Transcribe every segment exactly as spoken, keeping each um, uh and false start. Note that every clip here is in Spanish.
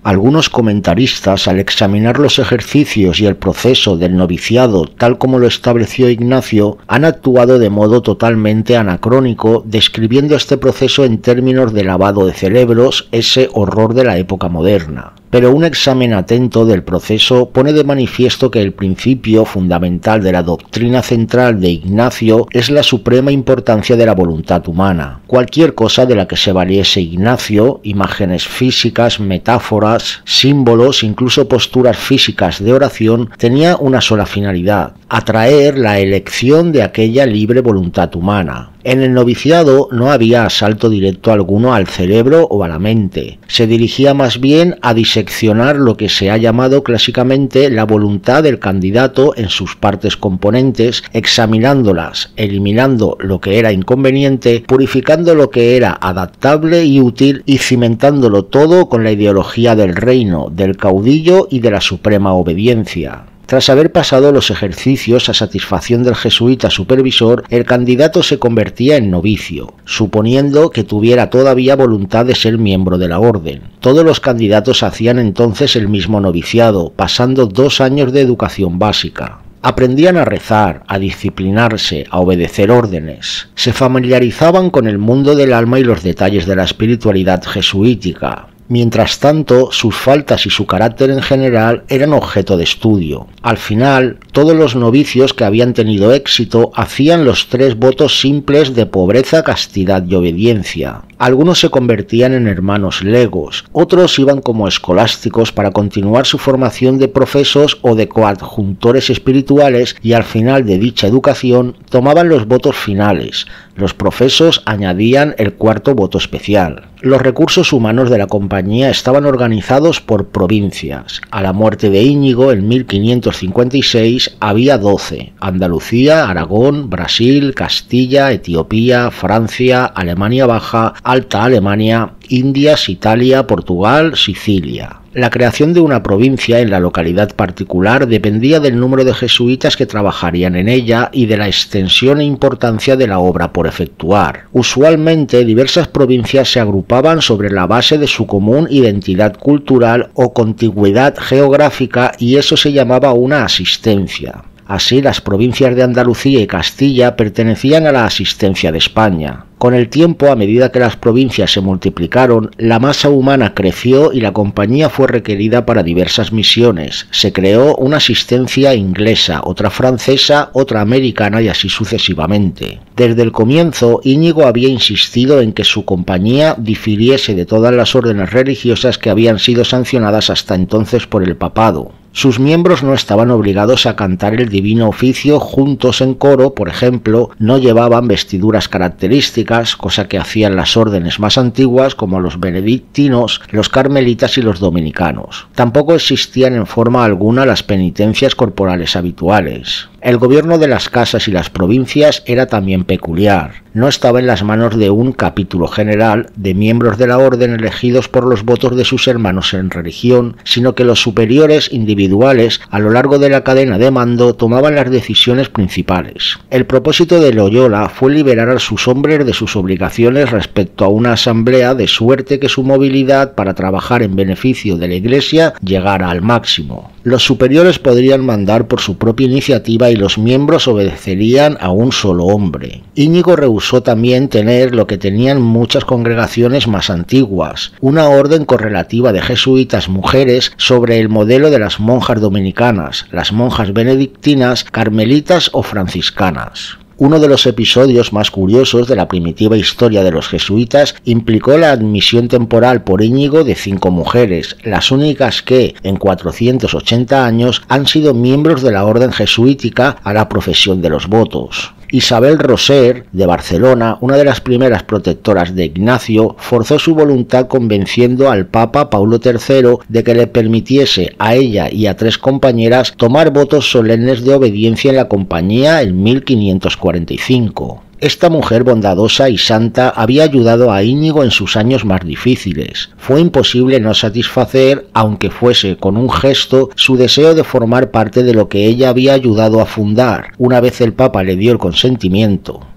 Algunos comentaristas, al examinar los ejercicios y el proceso del noviciado tal como lo estableció Ignacio, han actuado de modo totalmente anacrónico, describiendo este proceso en términos de lavado de cerebros, ese horror de la época moderna. Pero un examen atento del proceso pone de manifiesto que el principio fundamental de la doctrina central de Ignacio es la suprema importancia de la voluntad humana. Cualquier cosa de la que se valiese Ignacio, imágenes físicas, metáforas, símbolos, incluso posturas físicas de oración, tenía una sola finalidad: atraer la elección de aquella libre voluntad humana. En el noviciado no había asalto directo alguno al cerebro o a la mente. Se dirigía más bien a diseccionar lo que se ha llamado clásicamente la voluntad del candidato en sus partes componentes, examinándolas, eliminando lo que era inconveniente, purificando lo que era adaptable y útil y cimentándolo todo con la ideología del reino, del caudillo y de la suprema obediencia. Tras haber pasado los ejercicios a satisfacción del jesuita supervisor, el candidato se convertía en novicio, suponiendo que tuviera todavía voluntad de ser miembro de la orden. Todos los candidatos hacían entonces el mismo noviciado, pasando dos años de educación básica. Aprendían a rezar, a disciplinarse, a obedecer órdenes. Se familiarizaban con el mundo del alma y los detalles de la espiritualidad jesuítica. Mientras tanto, sus faltas y su carácter en general eran objeto de estudio. Al final, todos los novicios que habían tenido éxito hacían los tres votos simples de pobreza, castidad y obediencia. Algunos se convertían en hermanos legos, otros iban como escolásticos para continuar su formación de profesos o de coadjuntores espirituales, y al final de dicha educación tomaban los votos finales. Los profesos añadían el cuarto voto especial. Los recursos humanos de la compañía estaban organizados por provincias. A la muerte de Íñigo en mil quinientos cincuenta y seis había doce: Andalucía, Aragón, Brasil, Castilla, Etiopía, Francia, Alemania Baja, Alta Alemania, Indias, Italia, Portugal, Sicilia. La creación de una provincia en la localidad particular dependía del número de jesuitas que trabajarían en ella y de la extensión e importancia de la obra por efectuar. Usualmente, diversas provincias se agrupaban sobre la base de su común identidad cultural o contigüidad geográfica, y eso se llamaba una asistencia. Así, las provincias de Andalucía y Castilla pertenecían a la asistencia de España. Con el tiempo, a medida que las provincias se multiplicaron, la masa humana creció y la compañía fue requerida para diversas misiones. Se creó una asistencia inglesa, otra francesa, otra americana y así sucesivamente. Desde el comienzo, Íñigo había insistido en que su compañía difiriese de todas las órdenes religiosas que habían sido sancionadas hasta entonces por el papado. Sus miembros no estaban obligados a cantar el divino oficio juntos en coro, por ejemplo, no llevaban vestiduras características, cosa que hacían las órdenes más antiguas como los benedictinos, los carmelitas y los dominicanos. Tampoco existían en forma alguna las penitencias corporales habituales. El gobierno de las casas y las provincias era también peculiar. No estaba en las manos de un capítulo general de miembros de la orden elegidos por los votos de sus hermanos en religión, sino que los superiores individuales a lo largo de la cadena de mando tomaban las decisiones principales. El propósito de Loyola fue liberar a sus hombres de sus obligaciones respecto a una asamblea, de suerte que su movilidad para trabajar en beneficio de la Iglesia llegara al máximo. Los superiores podrían mandar por su propia iniciativa y los miembros obedecerían a un solo hombre. Íñigo rehusó también tener lo que tenían muchas congregaciones más antiguas, una orden correlativa de jesuitas mujeres sobre el modelo de las monjas dominicanas, las monjas benedictinas, carmelitas o franciscanas. Uno de los episodios más curiosos de la primitiva historia de los jesuitas implicó la admisión temporal por Íñigo de cinco mujeres, las únicas que, en cuatrocientos ochenta años, han sido miembros de la orden jesuítica a la profesión de los votos. Isabel Roser, de Barcelona, una de las primeras protectoras de Ignacio, forzó su voluntad convenciendo al Papa Paulo tercero de que le permitiese a ella y a tres compañeras tomar votos solemnes de obediencia en la compañía en mil quinientos cuarenta y cinco. Esta mujer bondadosa y santa había ayudado a Íñigo en sus años más difíciles. Fue imposible no satisfacer, aunque fuese con un gesto, su deseo de formar parte de lo que ella había ayudado a fundar, una vez el Papa le dio el consentimiento.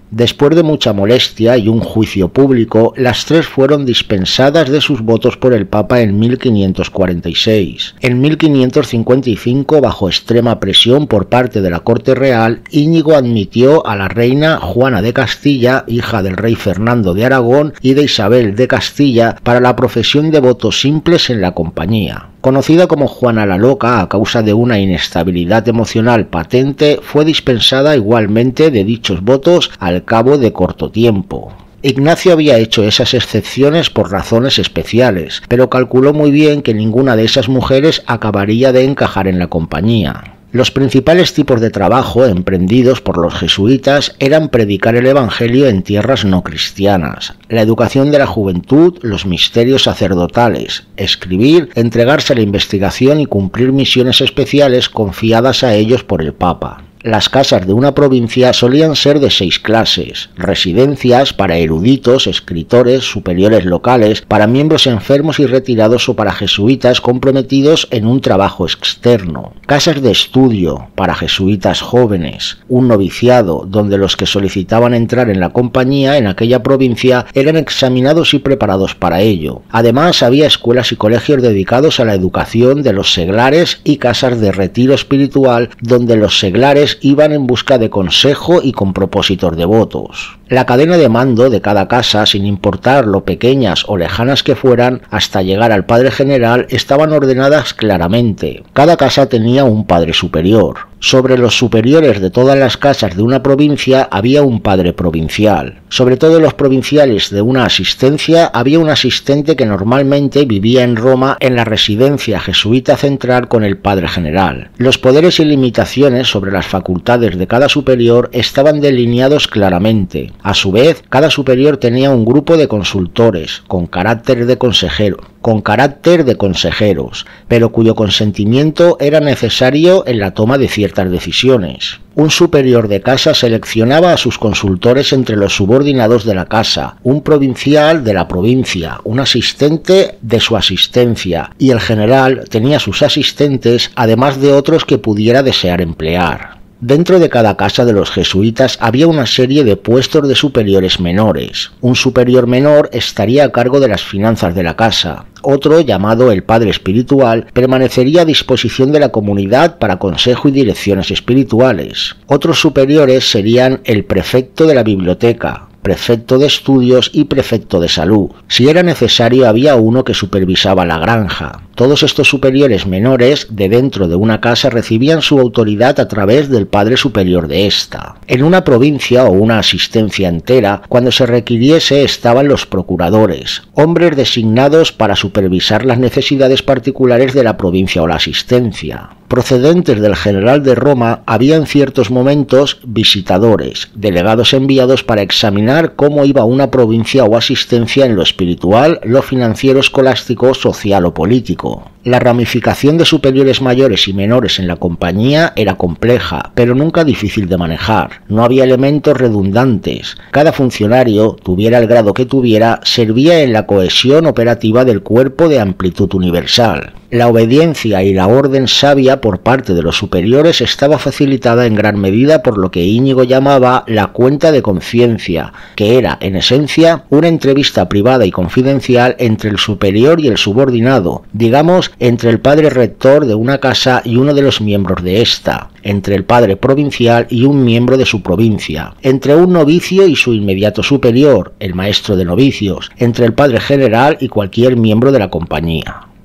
Después de mucha molestia y un juicio público, las tres fueron dispensadas de sus votos por el Papa en mil quinientos cuarenta y seis. En mil quinientos cincuenta y cinco, bajo extrema presión por parte de la Corte Real, Íñigo admitió a la reina Juana de Castilla, hija del rey Fernando de Aragón y de Isabel de Castilla, para la profesión de votos simples en la compañía. Conocida como Juana la Loca a causa de una inestabilidad emocional patente, fue dispensada igualmente de dichos votos al cabo de corto tiempo. Ignacio había hecho esas excepciones por razones especiales, pero calculó muy bien que ninguna de esas mujeres acabaría de encajar en la compañía. Los principales tipos de trabajo emprendidos por los jesuitas eran predicar el Evangelio en tierras no cristianas, la educación de la juventud, los misterios sacerdotales, escribir, entregarse a la investigación y cumplir misiones especiales confiadas a ellos por el Papa. Las casas de una provincia solían ser de seis clases: residencias para eruditos, escritores, superiores locales, para miembros enfermos y retirados o para jesuitas comprometidos en un trabajo externo; casas de estudio para jesuitas jóvenes; un noviciado donde los que solicitaban entrar en la compañía en aquella provincia eran examinados y preparados para ello. Además, había escuelas y colegios dedicados a la educación de los seglares y casas de retiro espiritual donde los seglares iban en busca de consejo y con propósitos devotos. La cadena de mando de cada casa, sin importar lo pequeñas o lejanas que fueran, hasta llegar al padre general, estaban ordenadas claramente. Cada casa tenía un padre superior. Sobre los superiores de todas las casas de una provincia había un padre provincial. Sobre todo los provinciales de una asistencia había un asistente que normalmente vivía en Roma en la residencia jesuita central con el padre general. Los poderes y limitaciones sobre las facultades de cada superior estaban delineados claramente. A su vez, cada superior tenía un grupo de consultores con carácter de consejero, con carácter de consejeros, pero cuyo consentimiento era necesario en la toma de ciertas decisiones. Un superior de casa seleccionaba a sus consultores entre los subordinados de la casa, un provincial de la provincia, un asistente de su asistencia, y el general tenía sus asistentes, además de otros que pudiera desear emplear. Dentro de cada casa de los jesuitas había una serie de puestos de superiores menores. Un superior menor estaría a cargo de las finanzas de la casa. Otro, llamado el padre espiritual, permanecería a disposición de la comunidad para consejo y direcciones espirituales. Otros superiores serían el prefecto de la biblioteca, prefecto de estudios y prefecto de salud. Si era necesario, había uno que supervisaba la granja. Todos estos superiores menores de dentro de una casa recibían su autoridad a través del padre superior de ésta. En una provincia o una asistencia entera, cuando se requiriese, estaban los procuradores, hombres designados para supervisar las necesidades particulares de la provincia o la asistencia. Procedentes del general de Roma, había en ciertos momentos visitadores, delegados enviados para examinar cómo iba una provincia o asistencia en lo espiritual, lo financiero, escolástico, social o político. La ramificación de superiores mayores y menores en la compañía era compleja, pero nunca difícil de manejar. No había elementos redundantes. Cada funcionario, tuviera el grado que tuviera, servía en la cohesión operativa del cuerpo de amplitud universal. La obediencia y la orden sabia por parte de los superiores estaba facilitada en gran medida por lo que Íñigo llamaba la cuenta de conciencia, que era, en esencia, una entrevista privada y confidencial entre el superior y el subordinado, digamos, entre el padre rector de una casa y uno de los miembros de ésta, entre el padre provincial y un miembro de su provincia, entre un novicio y su inmediato superior, el maestro de novicios, entre el padre general y cualquier miembro de la compañía.